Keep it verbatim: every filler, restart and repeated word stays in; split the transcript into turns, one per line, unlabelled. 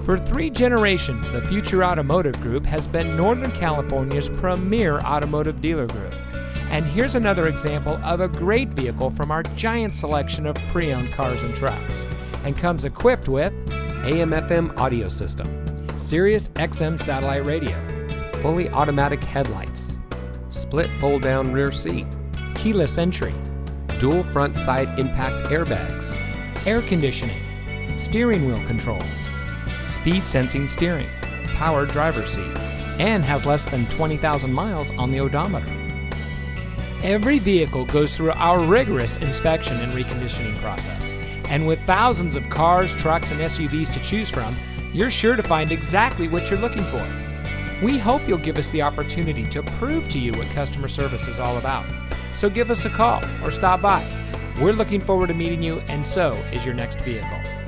For three generations, the Future Automotive Group has been Northern California's premier automotive dealer group. And here's another example of a great vehicle from our giant selection of pre-owned cars and trucks. And comes equipped with
A M F M audio system,
Sirius X M satellite radio,
fully automatic headlights, split fold-down rear seat,
keyless entry,
dual front side impact airbags,
air conditioning, steering wheel controls, speed sensing steering, power driver's seat, and has less than twenty thousand miles on the odometer. Every vehicle goes through our rigorous inspection and reconditioning process. And with thousands of cars, trucks, and S U Vs to choose from, you're sure to find exactly what you're looking for. We hope you'll give us the opportunity to prove to you what customer service is all about. So give us a call or stop by. We're looking forward to meeting you, and so is your next vehicle.